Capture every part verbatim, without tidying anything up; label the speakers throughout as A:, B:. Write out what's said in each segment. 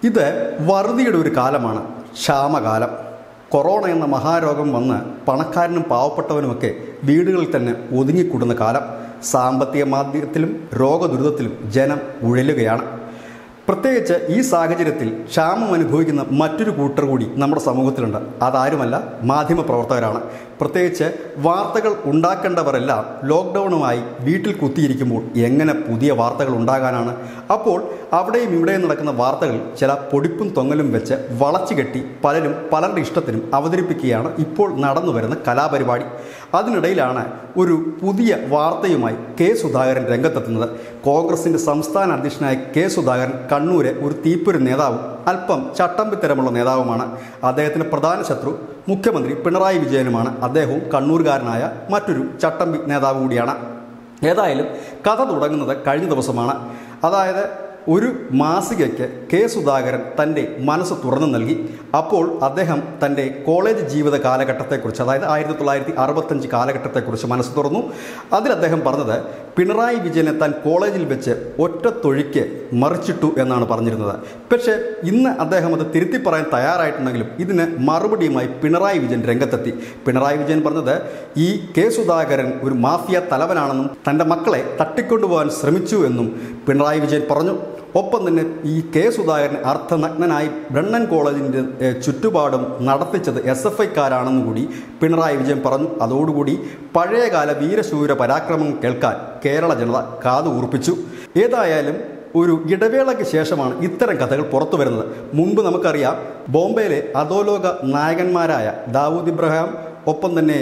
A: ഇത് വറുതിയുടെ ഒരു കാലമാണ്, ക്ഷാമകാലം. കൊറോണ എന്ന മഹാരോഗം വന്ന് പണക്കാരനും പാവപ്പെട്ടവനുമൊക്കെ വീടുകളിൽ തന്നെ ഒതുങ്ങിക്കൂടുന്ന കാലം. സാമ്പത്തിക മാന്ദ്യത്തിലും രോഗദുരിതത്തിലും ജനം ഉഴലുകയാണ്. പ്രത്യേകിച്ച് ഈ സാഹചര്യത്തിൽ ക്ഷാമം അനുഭവിക്കുന്ന മറ്റൊരു കൂട്ടർ കൂടി നമ്മുടെ സമൂഹത്തിലുണ്ട്. അതാരുമല്ല, മാധ്യമപ്രവർത്തകരാണ്. പ്രത്യേകിച്ച് വാർത്തകൾ ഉണ്ടാക്കേണ്ടവരെല്ലാം ലോക്ക്ഡൗണുമായി വീട്ടിൽ കുത്തിയിരിക്കുമ്പോൾ എങ്ങനെ പുതിയ വാർത്തകൾ ഉണ്ടാകാനാണ്? അപ്പോൾ അവിടെയും ഇവിടെയും നടക്കുന്ന വാർത്തകൾ ചില പൊടിപ്പും തൊങ്ങലും വെച്ച് വളച്ചു കെട്ടി പലരും പലരുടെ ഇഷ്ടത്തിനും അവതരിപ്പിക്കുകയാണ് ഇപ്പോൾ നടന്നു വരുന്ന കലാപരിപാടി. അതിനിടയിലാണ് ഒരു പുതിയ വാർത്തയുമായി കെ സുധാകരൻ രംഗത്തെത്തുന്നത്. കോൺഗ്രസിൻ്റെ സംസ്ഥാന അധ്യക്ഷനായ കെ സുധാകരൻ കണ്ണൂരെ ഒരു തീപ്പൊരു നേതാവും അല്പം ചട്ടമ്പിത്തരമുള്ള നേതാവുമാണ്. അദ്ദേഹത്തിൻ്റെ പ്രധാന ശത്രു മുഖ്യമന്ത്രി പിണറായി വിജയനുമാണ്. അദ്ദേഹവും കണ്ണൂർകാരനായ മറ്റൊരു ചട്ടമ്പി നേതാവ് കൂടിയാണ്. ഏതായാലും കഥ തുടങ്ങുന്നത് കഴിഞ്ഞ ദിവസമാണ്. അതായത് ഒരു മാസികയ്ക്ക് കെ സുധാകരൻ തൻ്റെ മനസ്സ് തുറന്നു നൽകി. അപ്പോൾ അദ്ദേഹം തൻ്റെ കോളേജ് ജീവിത കാലഘട്ടത്തെക്കുറിച്ച്, അതായത് ആയിരത്തി തൊള്ളായിരത്തി അറുപത്തഞ്ച് കാലഘട്ടത്തെക്കുറിച്ച് മനസ്സ് തുറന്നു. അതിൽ അദ്ദേഹം പറഞ്ഞത് പിണറായി വിജയനെ താൻ കോളേജിൽ വെച്ച് ഒറ്റത്തൊഴിക്ക് മറിച്ചിട്ടു എന്നാണ് പറഞ്ഞിരുന്നത്. പക്ഷേ ഇന്ന് അദ്ദേഹം അത് തിരുത്തി പറയാൻ തയ്യാറായിട്ടുണ്ടെങ്കിലും ഇതിന് മറുപടിയുമായി പിണറായി വിജയൻ രംഗത്തെത്തി. പിണറായി വിജയൻ പറഞ്ഞത് ഈ കെ സുധാകരൻ ഒരു മാഫിയ തലവനാണെന്നും തൻ്റെ മക്കളെ തട്ടിക്കൊണ്ടുപോകാൻ ശ്രമിച്ചു എന്നും പിണറായി വിജയൻ പറഞ്ഞു. ഒപ്പം തന്നെ ഈ കെ സുധാകരൻ അർത്ഥനഗ്നനായി ബ്രണ്ണൻ കോളേജിൻ്റെ ചുറ്റുപാടും നടത്തിച്ചത് എസ് എഫ് ഐക്കാരാണെന്ന് കൂടി പിണറായി വിജയൻ പറഞ്ഞു. അതോടുകൂടി പഴയകാല വീരശൂര പരാക്രമം കേൾക്കാൻ കേരള ജനത കാതു കൂർപ്പിച്ചു. ഏതായാലും ഒരു ഇടവേളയ്ക്ക് ശേഷമാണ് ഇത്തരം കഥകൾ പുറത്തു വരുന്നത്. മുൻപ് നമുക്കറിയാം, ബോംബെയിലെ അധോലോക നായകന്മാരായ ദാവൂദ് ഇബ്രാഹിം, ഒപ്പം തന്നെ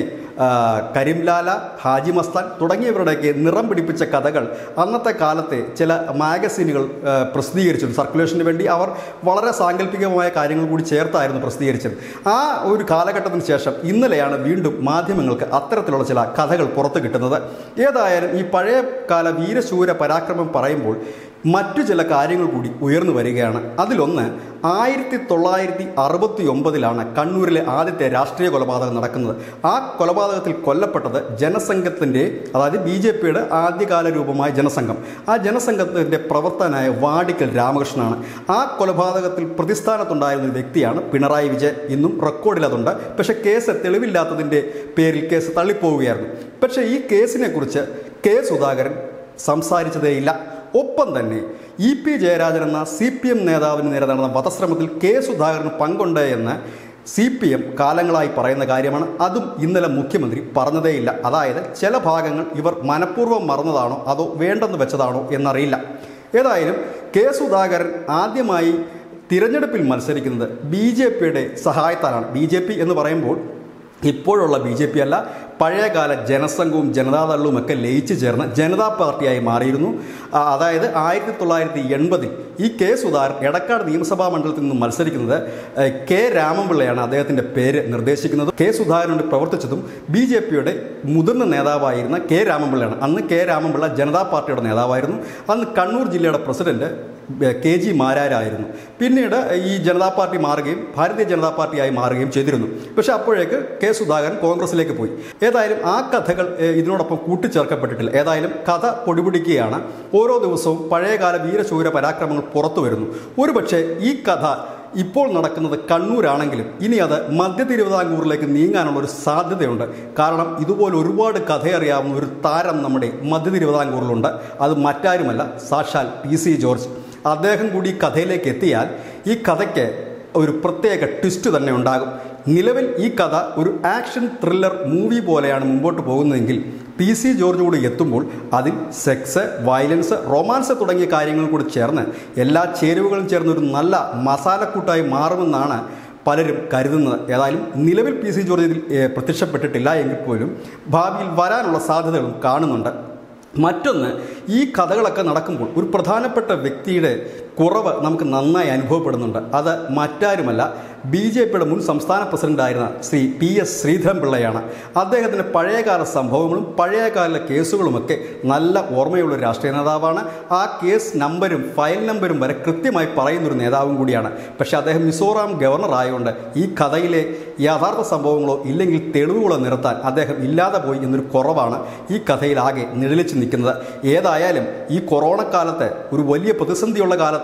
A: കരീംലാല, ഹാജി മസ്താൻ തുടങ്ങിയവരുടെയൊക്കെ നിറം പിടിപ്പിച്ച കഥകൾ അന്നത്തെ കാലത്തെ ചില മാഗസീനുകൾ പ്രസിദ്ധീകരിച്ചിരുന്നു. സർക്കുലേഷന് വേണ്ടി അവർ വളരെ സാങ്കല്പികമായ കാര്യങ്ങൾ കൂടി ചേർത്തായിരുന്നു പ്രസിദ്ധീകരിച്ചത്. ആ ഒരു കാലഘട്ടത്തിന് ശേഷം ഇന്നലെയാണ് വീണ്ടും മാധ്യമങ്ങൾക്ക് അത്തരത്തിലുള്ള ചില കഥകൾ പുറത്തു കിട്ടുന്നത്. ഏതായാലും ഈ പഴയ കാല വീരശൂര പരാക്രമം പറയുമ്പോൾ മറ്റു ചില കാര്യങ്ങൾ കൂടി ഉയർന്നു വരികയാണ്. അതിലൊന്ന്, ആയിരത്തി തൊള്ളായിരത്തി അറുപത്തി ഒമ്പതിലാണ് കണ്ണൂരിലെ ആദ്യത്തെ രാഷ്ട്രീയ കൊലപാതകം നടക്കുന്നത്. ആ കൊലപാതകത്തിൽ കൊല്ലപ്പെട്ടത് ജനസംഘത്തിൻ്റെ, അതായത് ബി ജെ പിയുടെ ആദ്യകാല രൂപമായ ജനസംഘം, ആ ജനസംഘത്തിൻ്റെ പ്രവർത്തകനായ വാടിക്കൽ രാമകൃഷ്ണനാണ്. ആ കൊലപാതകത്തിൽ പ്രതിസ്ഥാനത്തുണ്ടായിരുന്ന ഒരു വ്യക്തിയാണ് പിണറായി വിജയൻ. ഇന്നും റെക്കോർഡിൽ അതുണ്ട്. പക്ഷേ കേസ് തെളിവില്ലാത്തതിൻ്റെ പേരിൽ കേസ് തള്ളിപ്പോവുകയായിരുന്നു. പക്ഷേ ഈ കേസിനെ കുറിച്ച് കെ സുധാകരൻ സംസാരിച്ചതേയില്ല. ഒപ്പം തന്നെ ഇ പി ജയരാജൻ എന്ന സി പി എം നേതാവിന് നേരെ നടന്ന വധശ്രമത്തിൽ കെ സുധാകരന് പങ്കുണ്ട് എന്ന് സി പി എം കാലങ്ങളായി പറയുന്ന കാര്യമാണ്. അതും ഇന്നലെ മുഖ്യമന്ത്രി പറഞ്ഞതേയില്ല. അതായത് ചില ഭാഗങ്ങൾ ഇവർ മനഃപൂർവ്വം മറന്നതാണോ അതോ വേണ്ടെന്ന് വെച്ചതാണോ എന്നറിയില്ല. ഏതായാലും കെ സുധാകരൻ ആദ്യമായി തിരഞ്ഞെടുപ്പിൽ മത്സരിക്കുന്നത് ബി ജെ പിയുടെ സഹായത്താലാണ്. ബി ജെ പി എന്ന് പറയുമ്പോൾ ഇപ്പോഴുള്ള ബി ജെ പി അല്ല, പഴയകാല ജനസംഘവും ജനതാദളും ഒക്കെ ലയിച്ചു ചേർന്ന് ജനതാ പാർട്ടിയായി മാറിയിരുന്നു. അതായത് ആയിരത്തി തൊള്ളായിരത്തി എൺപതിൽ ഈ കെ സുധാകരൻ എടക്കാട് നിയമസഭാ മണ്ഡലത്തിൽ നിന്നും മത്സരിക്കുന്നത് കെ രാമൻപിള്ളയാണ് അദ്ദേഹത്തിൻ്റെ പേര് നിർദ്ദേശിക്കുന്നത്. കെ സുധാകരനോട് പ്രവർത്തിച്ചതും ബി ജെ പിയുടെ മുതിർന്ന നേതാവായിരുന്ന കെ രാമൻപിള്ളയാണ്. അന്ന് കെ രാമൻപിള്ള ജനതാ പാർട്ടിയുടെ നേതാവായിരുന്നു. അന്ന് കണ്ണൂർ ജില്ലയുടെ പ്രസിഡന്റ് കെ ജി മാരാരായിരുന്നു. പിന്നീട് ഈ ജനതാ പാർട്ടി മാറുകയും ഭാരതീയ ജനതാ പാർട്ടിയായി മാറുകയും ചെയ്തിരുന്നു. പക്ഷേ അപ്പോഴേക്ക് കെ സുധാകരൻ കോൺഗ്രസിലേക്ക് പോയി. ഏതായാലും ആ കഥകൾ ഇതിനോടൊപ്പം കൂട്ടിച്ചേർക്കപ്പെട്ടിട്ടില്ല. ഏതായാലും കഥ പൊടിപിടിക്കുകയാണ്. ഓരോ ദിവസവും പഴയകാല വീരശൂര പരാക്രമങ്ങൾ പുറത്തു വരുന്നു. ഒരുപക്ഷെ ഈ കഥ ഇപ്പോൾ നടക്കുന്നത് കണ്ണൂരാണെങ്കിലും ഇനി അത് മധ്യ തിരുവിതാംകൂറിലേക്ക് നീങ്ങാനുള്ള ഒരു സാധ്യതയുണ്ട്. കാരണം ഇതുപോലെ ഒരുപാട് കഥയറിയാവുന്ന ഒരു താരം നമ്മുടെ മധ്യ തിരുവിതാംകൂറിലുണ്ട്. അത് മറ്റാരുമല്ല, സാക്ഷാൽ പി സി ജോർജ്. അദ്ദേഹം കൂടി ഈ കഥയിലേക്ക് എത്തിയാൽ ഈ കഥയ്ക്ക് ഒരു പ്രത്യേക ട്വിസ്റ്റ് തന്നെ ഉണ്ടാകും. നിലവിൽ ഈ കഥ ഒരു ആക്ഷൻ ത്രില്ലർ മൂവി പോലെയാണ് മുമ്പോട്ട് പോകുന്നതെങ്കിൽ പി സി ജോർജ് കൂടി എത്തുമ്പോൾ അതിൽ സെക്സ്, വയലൻസ്, റൊമാൻസ് തുടങ്ങിയ കാര്യങ്ങൾ കൂടി ചേർന്ന് എല്ലാ ചേരുവകളും ചേർന്നൊരു നല്ല മസാലക്കൂട്ടായി മാറുമെന്നാണ് പലരും കരുതുന്നത്. ഏതായാലും നിലവിൽ പി സി ജോർജ് ഇതിൽ പ്രത്യക്ഷപ്പെട്ടിട്ടില്ല എങ്കിൽ പോലും ഭാവിയിൽ വരാനുള്ള സാധ്യതകളും കാണുന്നുണ്ട്. മറ്റൊന്ന്, ഈ കഥകളൊക്കെ നടക്കുമ്പോൾ ഒരു പ്രധാനപ്പെട്ട വ്യക്തിയുടെ കുറവ് നമുക്ക് നന്നായി അനുഭവപ്പെടുന്നുണ്ട്. അത് മറ്റാരുമല്ല, ബി ജെ പിയുടെ മുൻ സംസ്ഥാന പ്രസിഡന്റായിരുന്ന ശ്രീ പി എസ് ശ്രീധരൻപിള്ളയാണ്. അദ്ദേഹത്തിൻ്റെ പഴയകാല സംഭവങ്ങളും പഴയകാല കേസുകളുമൊക്കെ നല്ല ഓർമ്മയുള്ള ഒരു രാഷ്ട്രീയ നേതാവാണ്. ആ കേസ് നമ്പരും ഫയൽ നമ്പരും വരെ കൃത്യമായി പറയുന്നൊരു നേതാവും കൂടിയാണ്. പക്ഷേ അദ്ദേഹം മിസോറാം ഗവർണർ ആയതുകൊണ്ട് ഈ കഥയിലെ യഥാർത്ഥ സംഭവങ്ങളോ ഇല്ലെങ്കിൽ തെളിവുകളോ നിരത്താൻ അദ്ദേഹം ഇല്ലാതെ പോയി എന്നൊരു കുറവാണ് ഈ കഥയിലാകെ നിഴലിച്ച് നിൽക്കുന്നത്. ഏതായാലും ഈ കൊറോണ കാലത്ത്, ഒരു വലിയ പ്രതിസന്ധിയുള്ള കാലത്ത്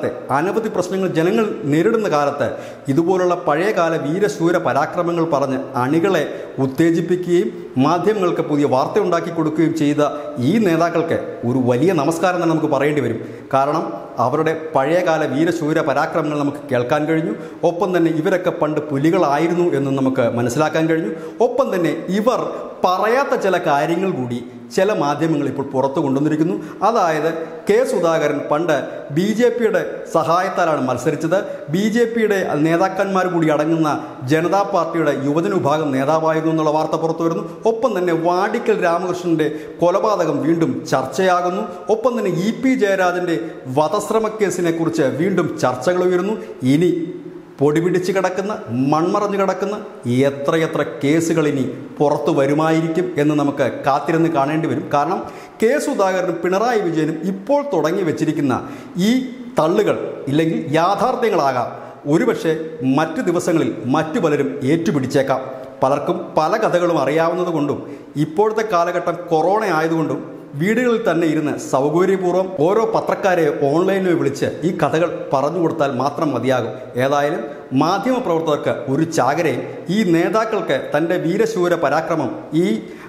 A: കാലത്തെ അനവധി പ്രശ്നങ്ങൾ ജനങ്ങൾ നേരിടുന്ന കാലത്ത് ഇതുപോലുള്ള പഴയകാല വീരശൂര പരാക്രമങ്ങൾ പറഞ്ഞ് അണികളെ ഉത്തേജിപ്പിക്കുകയും മാധ്യമങ്ങൾക്ക് പുതിയ വാർത്ത ഉണ്ടാക്കി കൊടുക്കുകയും ചെയ്ത ഈ നേതാക്കൾക്ക് ഒരു വലിയ നമസ്കാരം തന്നെ നമുക്ക് പറയേണ്ടി വരും. കാരണം അവരുടെ പഴയകാല വീരശൂര പരാക്രമങ്ങൾ നമുക്ക് കേൾക്കാൻ കഴിഞ്ഞു. ഒപ്പം തന്നെ ഇവരൊക്കെ പണ്ട് പുലികളായിരുന്നു എന്നും നമുക്ക് മനസ്സിലാക്കാൻ കഴിഞ്ഞു. ഒപ്പം തന്നെ ഇവർ പറയാത്ത ചില കാര്യങ്ങൾ കൂടി ചില മാധ്യമങ്ങൾ ഇപ്പോൾ പുറത്തു കൊണ്ടുവന്നിരിക്കുന്നു. അതായത് കെ സുധാകരൻ പണ്ട് ബി ജെ പിയുടെ സഹായത്താലാണ് മത്സരിച്ചത്. ബി ജെ പിയുടെ നേതാക്കന്മാർ കൂടി അടങ്ങുന്ന ജനതാ പാർട്ടിയുടെ യുവജന വിഭാഗം നേതാവായിരുന്നു എന്നുള്ള വാർത്ത പുറത്തു വരുന്നു. ഒപ്പം തന്നെ വാടിക്കൽ രാമകൃഷ്ണൻ്റെ കൊലപാതകം വീണ്ടും ചർച്ചയാകുന്നു. ഒപ്പം തന്നെ ഇ പി ജയരാജൻ്റെ വധശ്രമ കേസിനെ കുറിച്ച് വീണ്ടും ചർച്ചകൾ ഉയരുന്നു. ഇനി പൊടി പിടിച്ച് കിടക്കുന്ന മൺമറഞ്ഞു കിടക്കുന്ന എത്രയെത്ര കേസുകൾ ഇനി പുറത്തു വരുമായിരിക്കും എന്ന് നമുക്ക് കാത്തിരുന്ന് കാണേണ്ടി വരും. കാരണം കെ സുധാകരനും പിണറായി വിജയനും ഇപ്പോൾ തുടങ്ങി വെച്ചിരിക്കുന്ന ഈ തള്ളുകൾ ഇല്ലെങ്കിൽ യാഥാർത്ഥ്യങ്ങളാകാം ഒരുപക്ഷെ മറ്റു ദിവസങ്ങളിൽ മറ്റു പലരും ഏറ്റുപിടിച്ചേക്കാം. പലർക്കും പല കഥകളും അറിയാവുന്നത് കൊണ്ടും ഇപ്പോഴത്തെ കാലഘട്ടം കൊറോണ ആയതുകൊണ്ടും വീടുകളിൽ തന്നെ ഇരുന്ന് സൗകര്യപൂർവ്വം ഓരോ പത്രക്കാരെ ഓൺലൈനിൽ വിളിച്ച് ഈ കഥകൾ പറഞ്ഞു കൊടുത്താൽ മാത്രം മതിയാകും. ഏതായാലും മാധ്യമപ്രവർത്തകർക്ക് ഒരു ചാകരയും ഈ നേതാക്കൾക്ക് തൻ്റെ വീരശൂര പരാക്രമം ഈ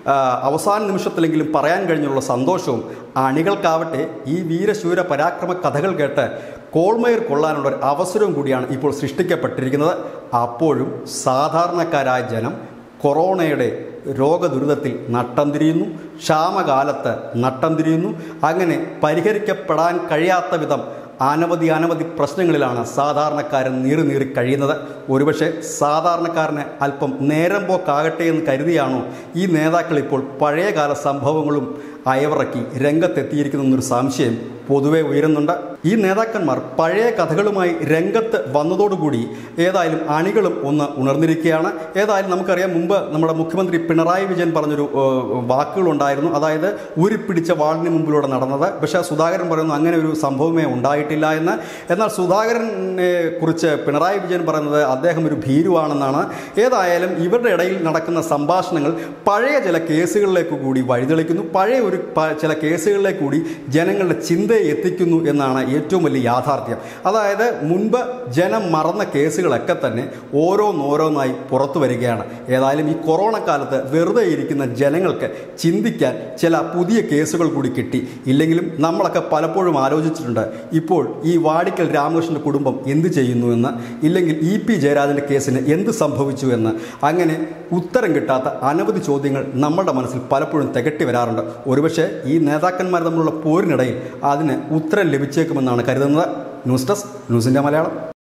A: അവസാന നിമിഷത്തിലെങ്കിലും പറയാൻ കഴിഞ്ഞുള്ള സന്തോഷവും അണികൾക്കാവട്ടെ ഈ വീരശൂര പരാക്രമ കഥകൾ കേട്ട് കോൾമയർ കൊള്ളാനുള്ള ഒരു അവസരവും കൂടിയാണ് ഇപ്പോൾ സൃഷ്ടിക്കപ്പെട്ടിരിക്കുന്നത്. അപ്പോഴും സാധാരണക്കാരായ ജനം കൊറോണയുടെ രോഗദുരിതത്തിൽ നട്ടം തിരിയുന്നു, ക്ഷാമകാലത്ത് നട്ടം തിരിയുന്നു. അങ്ങനെ പരിഹരിക്കപ്പെടാൻ കഴിയാത്ത വിധം അനവധി അനവധി പ്രശ്നങ്ങളിലാണ് സാധാരണക്കാരൻ നീറി നീറി കഴിയുന്നത്. ഒരുപക്ഷെ സാധാരണക്കാരന് അല്പം നേരം പോക്കാകട്ടെ എന്ന് കരുതിയാണോ ഈ നേതാക്കൾ ഇപ്പോൾ പഴയകാല സംഭവങ്ങളും അയവിറക്കി രംഗത്തെത്തിയിരിക്കുന്നൊരു സംശയം പൊതുവെ ഉയരുന്നുണ്ട്. ഈ നേതാക്കന്മാർ പഴയ കഥകളുമായി രംഗത്ത് വന്നതോടുകൂടി ഏതായാലും അണികളും ഒന്ന് ഉണർന്നിരിക്കുകയാണ്. ഏതായാലും നമുക്കറിയാം, മുമ്പ് നമ്മുടെ മുഖ്യമന്ത്രി പിണറായി വിജയൻ പറഞ്ഞൊരു വാക്കുകളുണ്ടായിരുന്നു. അതായത് ഊരിപ്പിടിച്ച വാളിന് മുമ്പിലൂടെ നടന്നത്. പക്ഷേ സുധാകരൻ പറയുന്നു അങ്ങനെ ഒരു സംഭവമേ ഉണ്ടായിട്ടില്ല എന്ന്. എന്നാൽ സുധാകരനെ കുറിച്ച് പിണറായി വിജയൻ പറയുന്നത് അദ്ദേഹം ഒരു ഭീരുവാണെന്നാണ്. ഏതായാലും ഇവരുടെ ഇടയിൽ നടക്കുന്ന സംഭാഷണങ്ങൾ പഴയ ചില കേസുകളിലേക്ക് കൂടി വഴിതെളിക്കുന്നു. പഴയ ഒരു ചില കേസുകളിലേക്ക് കൂടി ജനങ്ങളുടെ ചിന്തയെ എത്തിക്കുന്നു എന്നാണ് ഏറ്റവും വലിയ യാഥാർത്ഥ്യം. അതായത് മുൻപ് ജനം മറന്ന കേസുകളൊക്കെ തന്നെ ഓരോന്നോരോന്നായി പുറത്തു വരികയാണ്. ഏതായാലും ഈ കൊറോണ കാലത്ത് വെറുതെ ഇരിക്കുന്ന ജനങ്ങൾക്ക് ചിന്തിക്കാൻ ചില പുതിയ കേസുകൾ കൂടി കിട്ടി. ഇല്ലെങ്കിലും നമ്മളൊക്കെ പലപ്പോഴും ആലോചിച്ചിട്ടുണ്ട്, ഇപ്പോൾ ഈ വാടിക്കൽ രാമകൃഷ്ണൻ്റെ കുടുംബം എന്ത് ചെയ്യുന്നു എന്ന്, ഇല്ലെങ്കിൽ ഇ പി ജയരാജൻ്റെ കേസിന് എന്ത് സംഭവിച്ചു എന്ന്. അങ്ങനെ ഉത്തരം കിട്ടാത്ത അനവധി ചോദ്യങ്ങൾ നമ്മുടെ മനസ്സിൽ പലപ്പോഴും തികട്ടി വരാറുണ്ട്. ഒരുപക്ഷെ ഈ നേതാക്കന്മാർ തമ്മിലുള്ള പോരിനിടയിൽ അതിന് ഉത്തരം ലഭിച്ചേക്കുമെന്നാണ് കരുതുന്നത്. ന്യൂസ് ഡെസ്ക് ന്യൂസിൻ്റെ മലയാളം.